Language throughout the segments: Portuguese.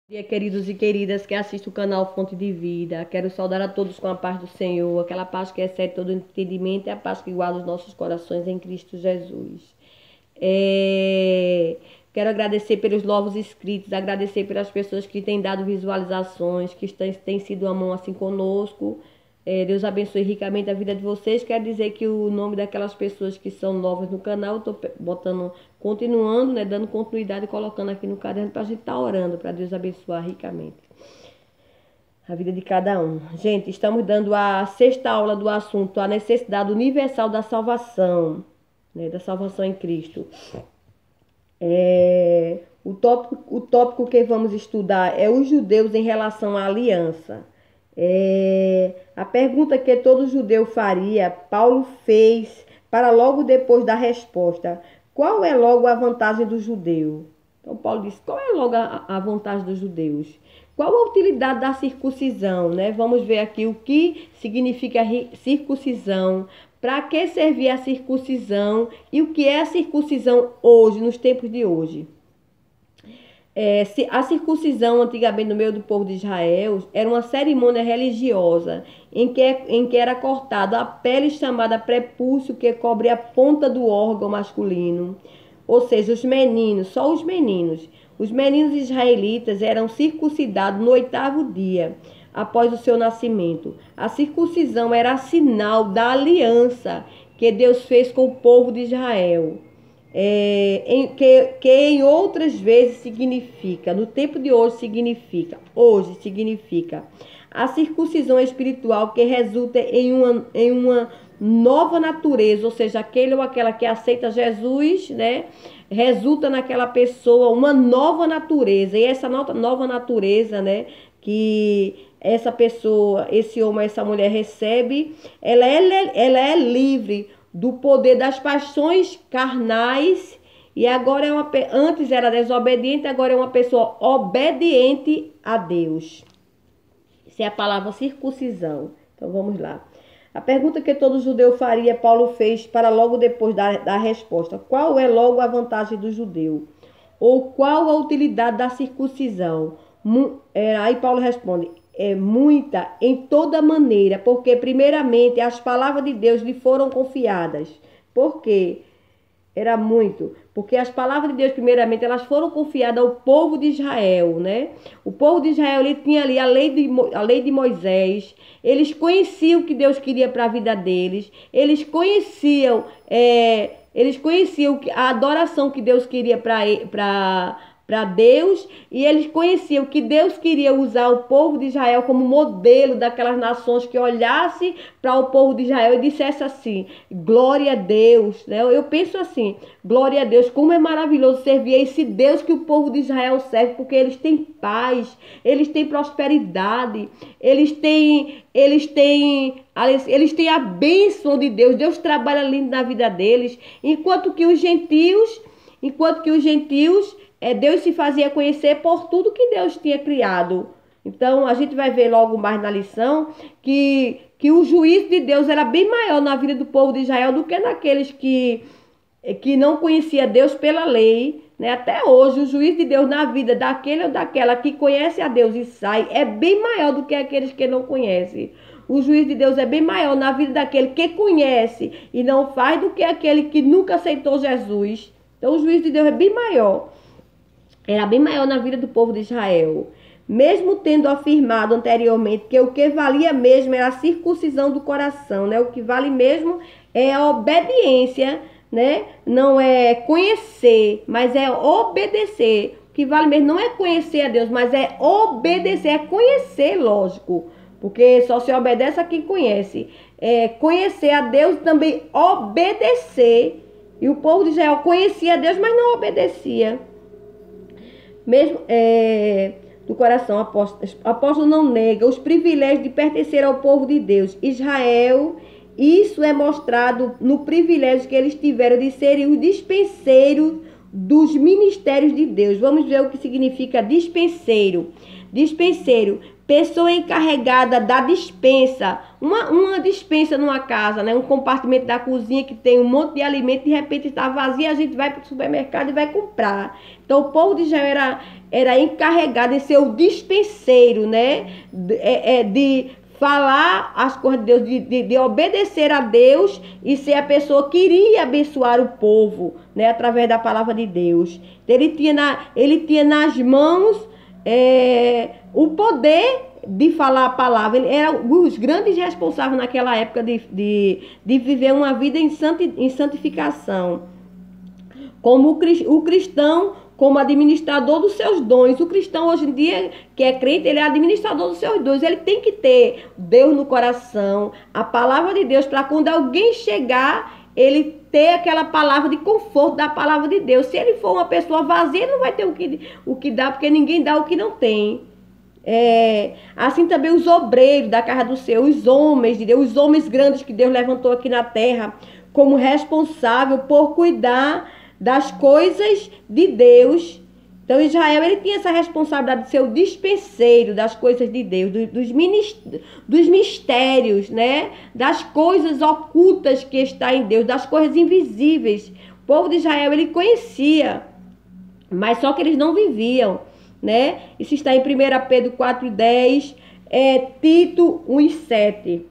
Dia, queridos e queridas que assistem o canal Fonte de Vida. Quero saudar a todos com a paz do Senhor, aquela paz que excede todo entendimento e a paz que guarda os nossos corações em Cristo Jesus. Quero agradecer pelos novos inscritos, agradecer pelas pessoas que têm dado visualizações, que têm sido a mão assim conosco. Deus abençoe ricamente a vida de vocês. Quero dizer que o nome daquelas pessoas que são novas no canal, eu estou botando, continuando, né, dando continuidade e colocando aqui no caderno para a gente estar orando, para Deus abençoar ricamente a vida de cada um. Gente, estamos dando a sexta aula do assunto, a necessidade universal da salvação, né, da salvação em Cristo. O tópico que vamos estudar é os judeus em relação à aliança. A pergunta que todo judeu faria, Paulo fez para logo depois da resposta. Qual é logo a vantagem do judeu? Então Paulo disse, qual é logo a vantagem dos judeus? Qual a utilidade da circuncisão, né? Vamos ver aqui o que significa circuncisão, para que servia a circuncisão e o que é a circuncisão hoje, nos tempos de hoje. A circuncisão, antigamente no meio do povo de Israel, era uma cerimônia religiosa em que era cortada a pele chamada prepúcio, que cobre a ponta do órgão masculino. Ou seja, os meninos, só os meninos. Os meninos israelitas eram circuncidados no 8º dia após o seu nascimento. A circuncisão era sinal da aliança que Deus fez com o povo de Israel. Que em outras vezes significa, no tempo de hoje significa a circuncisão espiritual que resulta em uma nova natureza, ou seja, aquele ou aquela que aceita Jesus, né, resulta naquela pessoa uma nova natureza, e essa nova natureza, né, que essa pessoa, esse homem, essa mulher recebe, ela é livre do poder das paixões carnais, e agora antes era desobediente, agora é uma pessoa obediente a Deus. Essa é a palavra circuncisão. Então vamos lá. A pergunta que todo judeu faria, Paulo fez para logo depois da resposta. Qual é logo a vantagem do judeu? Ou qual a utilidade da circuncisão? Aí Paulo responde, muita, em toda maneira, porque primeiramente as palavras de Deus lhe foram confiadas. Por quê? Era muito, porque as palavras de Deus primeiramente elas foram confiadas ao povo de Israel, né? O povo de Israel ele tinha ali a lei de Moisés, eles conheciam o que Deus queria para a vida deles, eles conheciam a adoração que Deus queria para Deus, e eles conheciam que Deus queria usar o povo de Israel como modelo daquelas nações que olhasse para o povo de Israel e dissesse assim, glória a Deus, né? Eu penso assim, glória a Deus, como é maravilhoso servir a esse Deus que o povo de Israel serve, porque eles têm paz, eles têm prosperidade, eles têm a bênção de Deus, Deus trabalha lindo na vida deles, enquanto que os gentios, Deus se fazia conhecer por tudo que Deus tinha criado. Então, a gente vai ver logo mais na lição que o juízo de Deus era bem maior na vida do povo de Israel do que naqueles que não conhecia Deus pela lei, né? Até hoje, o juízo de Deus na vida daquele ou daquela que conhece a Deus e sai é bem maior do que aqueles que não conhecem. O juízo de Deus é bem maior na vida daquele que conhece e não faz do que aquele que nunca aceitou Jesus. Então, o juízo de Deus é bem maior. Era bem maior na vida do povo de Israel. Mesmo tendo afirmado anteriormente que o que valia mesmo era a circuncisão do coração, né? O que vale mesmo é a obediência, né? Não é conhecer, mas é obedecer. O que vale mesmo não é conhecer a Deus, mas é obedecer, é conhecer, lógico. Porque só se obedece a quem conhece. Conhecer a Deus e também obedecer. E o povo de Israel conhecia a Deus, mas não obedecia. Mesmo do coração, apóstolo não nega os privilégios de pertencer ao povo de Deus. Israel, isso é mostrado no privilégio que eles tiveram de serem os dispenseiros dos ministérios de Deus. Vamos ver o que significa dispenseiro. Dispenseiro, pessoa encarregada da despensa, uma despensa numa casa, né? Um compartimento da cozinha que tem um monte de alimento, de repente está vazio, a gente vai para o supermercado e vai comprar. Então o povo de Israel era encarregado de ser o dispenseiro, né? De falar as coisas de Deus, de obedecer a Deus e ser a pessoa que iria abençoar o povo, né? Através da palavra de Deus. Então, ele tinha nas mãos o poder de falar a palavra. Ele era os grandes responsáveis naquela época de viver uma vida em santificação. Como o cristão, como administrador dos seus dons. O cristão hoje em dia, que é crente, ele é administrador dos seus dons. Ele tem que ter Deus no coração, a palavra de Deus, para quando alguém chegar, ele ter aquela palavra de conforto da palavra de Deus. Se ele for uma pessoa vazia, ele não vai ter o que dar, porque ninguém dá o que não tem. Assim também os obreiros da casa do Senhor, os homens de Deus, os homens grandes que Deus levantou aqui na terra, como responsável por cuidar das coisas de Deus. Então Israel, ele tinha essa responsabilidade de ser o dispenseiro das coisas de Deus, dos mistérios, né? Das coisas ocultas que está em Deus, das coisas invisíveis. O povo de Israel, ele conhecia, mas só que eles não viviam, né? Isso está em 1 Pedro 4:10, Tito 1:7.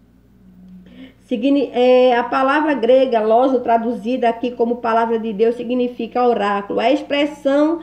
A palavra grega, lógico, traduzida aqui como palavra de Deus, significa oráculo. A expressão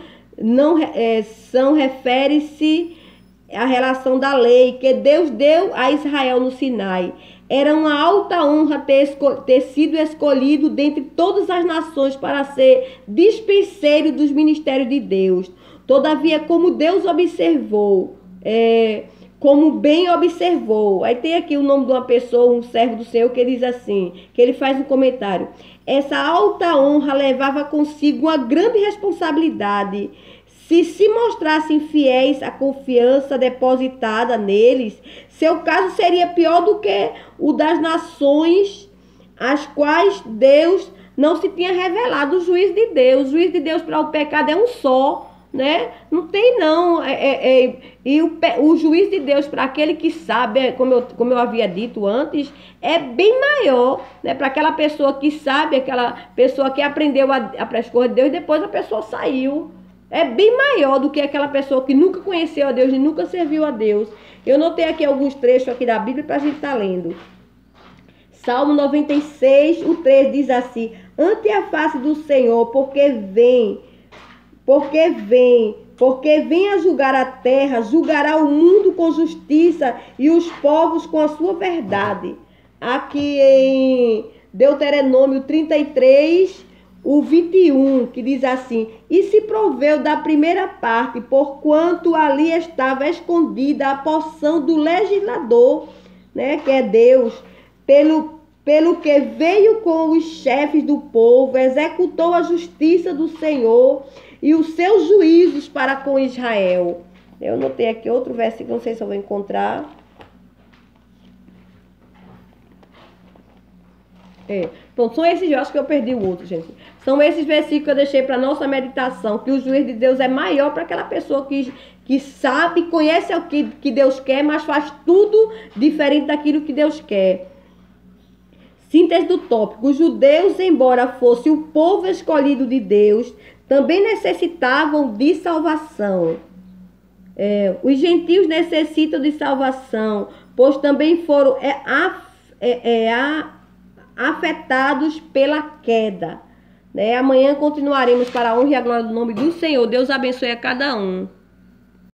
refere-se à relação da lei que Deus deu a Israel no Sinai. Era uma alta honra ter sido escolhido dentre todas as nações para ser dispenseiro dos ministérios de Deus. Todavia, como Deus observou, como bem observou. Aí tem aqui o nome de uma pessoa, um servo do Senhor, que diz assim, que ele faz um comentário. Essa alta honra levava consigo uma grande responsabilidade. Se mostrassem fiéis à confiança depositada neles, seu caso seria pior do que o das nações às quais Deus não se tinha revelado. O juiz de Deus. O juiz de Deus para o pecado é um só, né? Não tem não. E o juiz de Deus para aquele que sabe, como eu havia dito antes, é bem maior, né? Para aquela pessoa que sabe, aquela pessoa que aprendeu a as coisas de Deus, depois a pessoa saiu. É bem maior do que aquela pessoa que nunca conheceu a Deus e nunca serviu a Deus. Eu notei aqui alguns trechos aqui da Bíblia para a gente estar lendo. Salmo 96, o 3 diz assim: ante a face do Senhor, porque vem a julgar a terra, julgará o mundo com justiça e os povos com a sua verdade. Aqui em Deuteronômio 33, o 21, que diz assim: e se proveu da primeira parte, porquanto ali estava escondida a porção do legislador, né, que é Deus, pelo que veio com os chefes do povo, executou a justiça do Senhor e os seus juízos para com Israel. Eu notei aqui outro versículo, não sei se eu vou encontrar. Então, são esses, eu acho que eu perdi o outro, gente. São esses versículos que eu deixei para nossa meditação, que o juiz de Deus é maior para aquela pessoa que sabe, conhece o que Deus quer, mas faz tudo diferente daquilo que Deus quer. Síntese do tópico: os judeus, embora fosse o povo escolhido de Deus, também necessitavam de salvação. Os gentios necessitam de salvação, pois também foram afetados pela queda. Amanhã continuaremos para a honra e a glória do nome do Senhor. Deus abençoe a cada um.